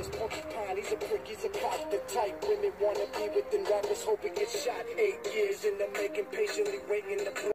is Porcupine. He's a prick, he's a cock, the type women wanna be within rappers, hope he gets shot. 8 years in the making, patiently waiting to